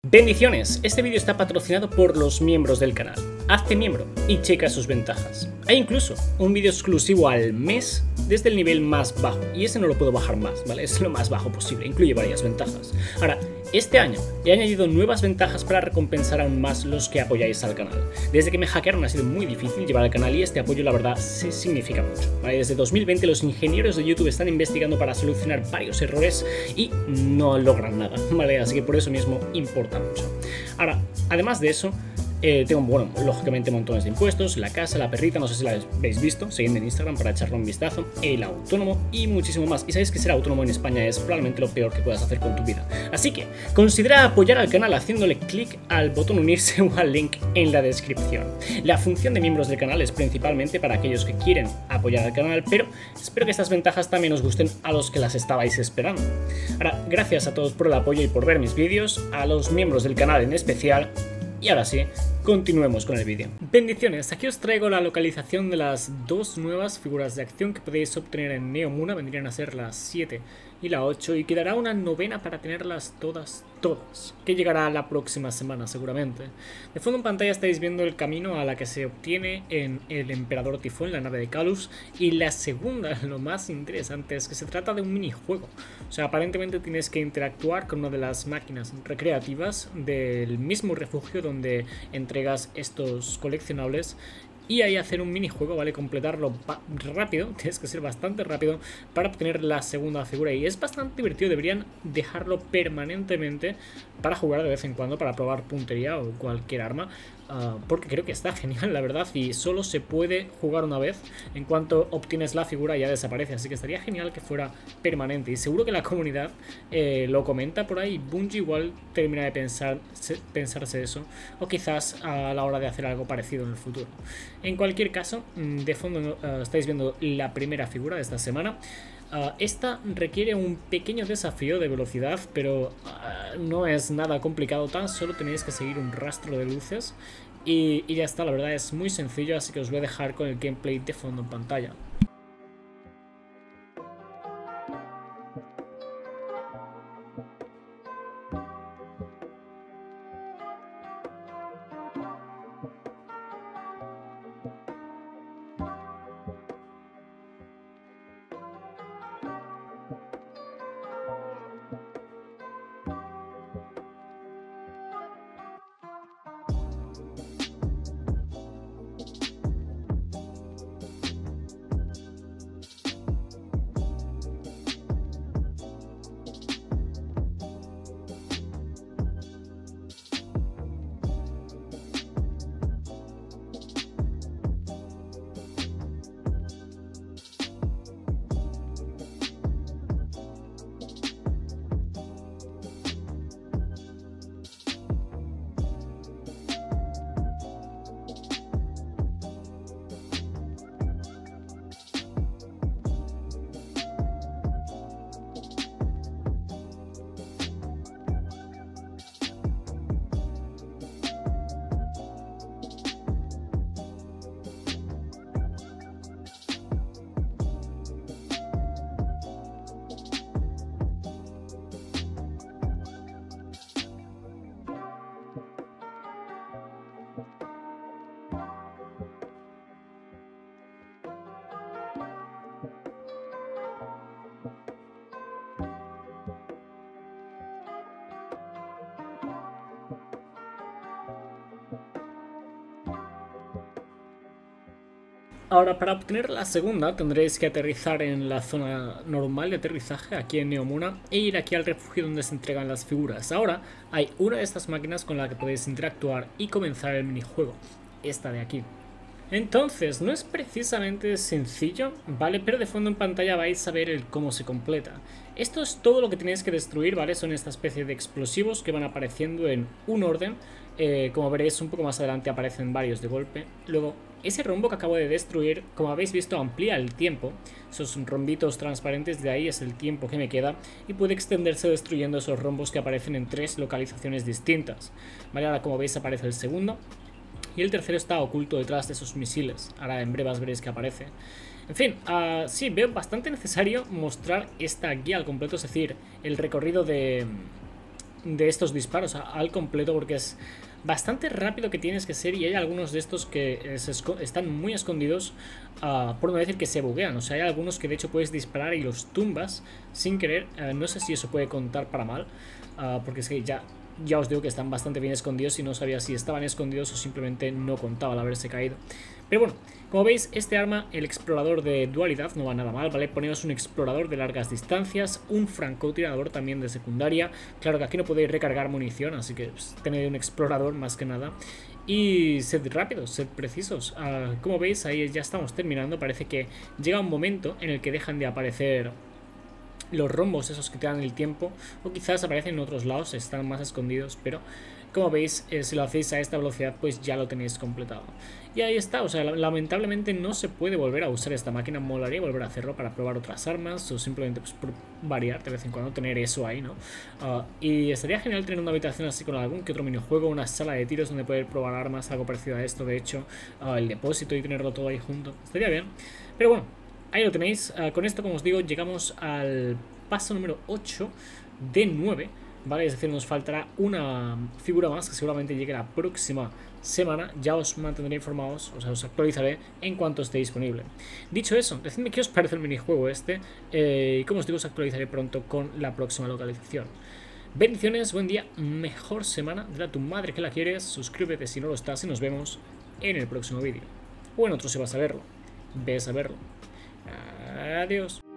Bendiciones, este vídeo está patrocinado por los miembros del canal. Hazte miembro y checa sus ventajas. Hay incluso un vídeo exclusivo al mes desde el nivel más bajo, y ese no lo puedo bajar más, ¿vale? Es lo más bajo posible, incluye varias ventajas. Ahora, este año he añadido nuevas ventajas para recompensar aún más los que apoyáis al canal. Desde que me hackearon ha sido muy difícil llevar al canal y este apoyo la verdad se significa mucho, ¿vale? Desde 2020 los ingenieros de YouTube están investigando para solucionar varios errores y no logran nada, ¿vale? Así que por eso mismo importa mucho. Ahora, además de eso, tengo, bueno, lógicamente montones de impuestos, la casa, la perrita, no sé si la habéis visto, seguidme en Instagram para echarle un vistazo, el autónomo y muchísimo más. Y sabéis que ser autónomo en España es probablemente lo peor que puedas hacer con tu vida. Así que considera apoyar al canal haciéndole clic al botón unirse o al link en la descripción. La función de miembros del canal es principalmente para aquellos que quieren apoyar al canal, pero espero que estas ventajas también os gusten a los que las estabais esperando. Ahora, gracias a todos por el apoyo y por ver mis vídeos, a los miembros del canal en especial. Y ahora sí, continuemos con el vídeo. Bendiciones, aquí os traigo la localización de las dos nuevas figuras de acción que podéis obtener en Neomuna. Vendrían a ser la 7 y la 8 y quedará una novena para tenerlas todas, que llegará la próxima semana seguramente. De fondo en pantalla estáis viendo el camino a la que se obtiene en el Emperador Tifón, la nave de Calus, y la segunda, lo más interesante, es que se trata de un minijuego. O sea, aparentemente tienes que interactuar con una de las máquinas recreativas del mismo refugio donde entregas estos coleccionables y ahí hacer un minijuego, ¿vale? Completarlo rápido, tienes que ser bastante rápido para obtener la segunda figura y es bastante divertido, deberían dejarlo permanentemente para jugar de vez en cuando, para probar puntería o cualquier arma, porque creo que está genial, la verdad, y solo se puede jugar una vez. En cuanto obtienes la figura ya desaparece, así que estaría genial que fuera permanente y seguro que la comunidad lo comenta por ahí. Bungie igual termina de pensarse eso, o quizás a la hora de hacer algo parecido en el futuro. En cualquier caso, de fondo estáis viendo la primera figura de esta semana. Esta requiere un pequeño desafío de velocidad, pero no es nada complicado, tan solo tenéis que seguir un rastro de luces y ya está. La verdad es muy sencillo, así que os voy a dejar con el gameplay de fondo en pantalla. Ahora, para obtener la segunda tendréis que aterrizar en la zona normal de aterrizaje aquí en Neomuna e ir aquí al refugio donde se entregan las figuras. Ahora hay una de estas máquinas con la que podéis interactuar y comenzar el minijuego, esta de aquí. Entonces, no es precisamente sencillo, ¿vale? Pero de fondo en pantalla vais a ver el cómo se completa. Esto es todo lo que tenéis que destruir, ¿vale? Son esta especie de explosivos que van apareciendo en un orden. Como veréis, un poco más adelante aparecen varios de golpe. Luego, ese rombo que acabo de destruir, como habéis visto, amplía el tiempo. Esos rombitos transparentes de ahí es el tiempo que me queda y puede extenderse destruyendo esos rombos que aparecen en 3 localizaciones distintas. ¿Vale? Ahora, como veis, aparece el segundo. Y el tercero está oculto detrás de esos misiles. Ahora en breve veréis que aparece. En fin, sí, veo bastante necesario mostrar esta guía al completo, es decir, el recorrido de de estos disparos al completo, porque es bastante rápido que tienes que ser, y hay algunos de estos que están muy escondidos, por no decir que se buguean. O sea, hay algunos que de hecho puedes disparar y los tumbas sin querer. No sé si eso puede contar para mal, porque es que ya os digo que están bastante bien escondidos y no sabía si estaban escondidos o simplemente no contaba al haberse caído. Pero bueno, como veis, este arma, el explorador de dualidad, no va nada mal, ¿vale? Ponemos un explorador de largas distancias, un francotirador también de secundaria. Claro que aquí no podéis recargar munición, así que pues, tened un explorador más que nada. Y sed rápidos, sed precisos. Como veis, ahí ya estamos terminando. Parece que llega un momento en el que dejan de aparecer los rombos esos que te dan el tiempo, o quizás aparecen en otros lados, están más escondidos, pero como veis, si lo hacéis a esta velocidad, pues ya lo tenéis completado. Y ahí está, o sea, lamentablemente no se puede volver a usar esta máquina. Molaría volver a hacerlo para probar otras armas, o simplemente pues, por variar de vez en cuando, tener eso ahí, ¿no? Y estaría genial tener una habitación así con algún que otro minijuego, una sala de tiros donde poder probar armas, algo parecido a esto, de hecho, el depósito y tenerlo todo ahí junto. Estaría bien, pero bueno, ahí lo tenéis. Con esto, como os digo, llegamos al paso número 8 de 9, ¿vale? Es decir, nos faltará una figura más que seguramente llegue la próxima semana. Ya os mantendré informados, o sea, os actualizaré en cuanto esté disponible. Dicho eso, decidme qué os parece el minijuego este, y como os digo, os actualizaré pronto con la próxima localización. Bendiciones, buen día, mejor semana, dile a tu madre que la quieres, suscríbete si no lo estás y nos vemos en el próximo vídeo. O en otro si vas a verlo, ves a verlo. Adiós.